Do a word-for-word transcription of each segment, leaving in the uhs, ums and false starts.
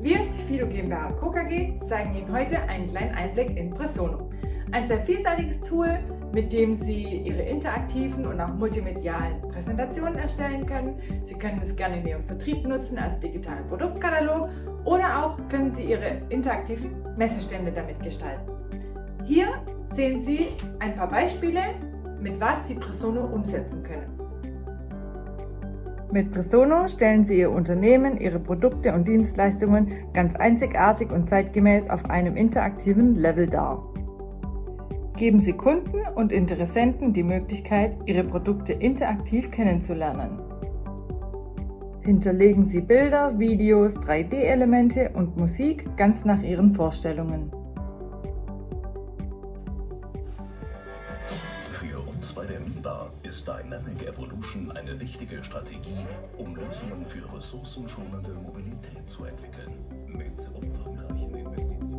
Wir, die Fido GmbH Co. KG, zeigen Ihnen heute einen kleinen Einblick in Presono. Ein sehr vielseitiges Tool, mit dem Sie Ihre interaktiven und auch multimedialen Präsentationen erstellen können. Sie können es gerne in Ihrem Vertrieb nutzen als digitalen Produktkatalog oder auch können Sie Ihre interaktiven Messestände damit gestalten. Hier sehen Sie ein paar Beispiele, mit was Sie Presono umsetzen können. Mit Presono stellen Sie Ihr Unternehmen, Ihre Produkte und Dienstleistungen ganz einzigartig und zeitgemäß auf einem interaktiven Level dar. Geben Sie Kunden und Interessenten die Möglichkeit, Ihre Produkte interaktiv kennenzulernen. Hinterlegen Sie Bilder, Videos, drei D Elemente und Musik ganz nach Ihren Vorstellungen. Für uns bei der MIBA ist Dynamic Evolution eine wichtige Strategie, um Lösungen für ressourcenschonende Mobilität zu entwickeln. Mit umfangreichen Investitionen.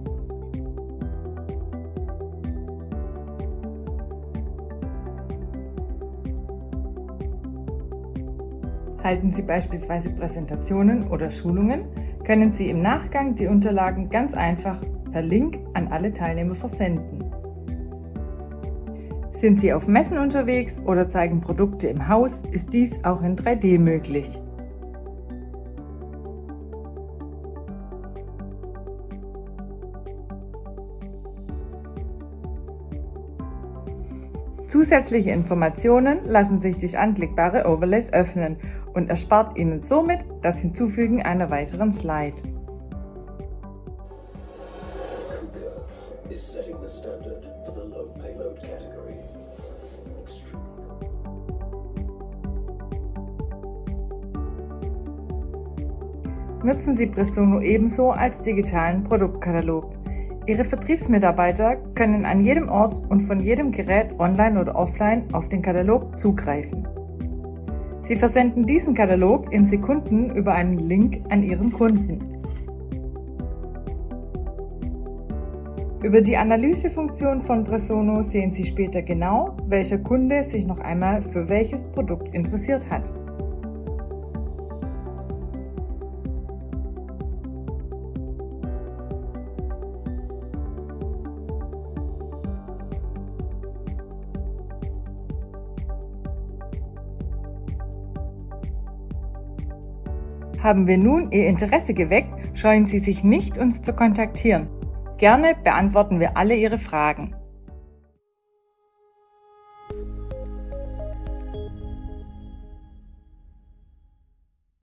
Halten Sie beispielsweise Präsentationen oder Schulungen, können Sie im Nachgang die Unterlagen ganz einfach per Link an alle Teilnehmer versenden. Sind Sie auf Messen unterwegs oder zeigen Produkte im Haus, ist dies auch in drei D möglich. Zusätzliche Informationen lassen sich durch anklickbare Overlays öffnen und erspart Ihnen somit das Hinzufügen einer weiteren Slide. KUKA is setting the standard for the low payload category. Nutzen Sie Presono ebenso als digitalen Produktkatalog. Ihre Vertriebsmitarbeiter können an jedem Ort und von jedem Gerät online oder offline auf den Katalog zugreifen. Sie versenden diesen Katalog in Sekunden über einen Link an Ihren Kunden. Über die Analysefunktion von Presono sehen Sie später genau, welcher Kunde sich noch einmal für welches Produkt interessiert hat. Haben wir nun Ihr Interesse geweckt, scheuen Sie sich nicht, uns zu kontaktieren. Gerne beantworten wir alle Ihre Fragen.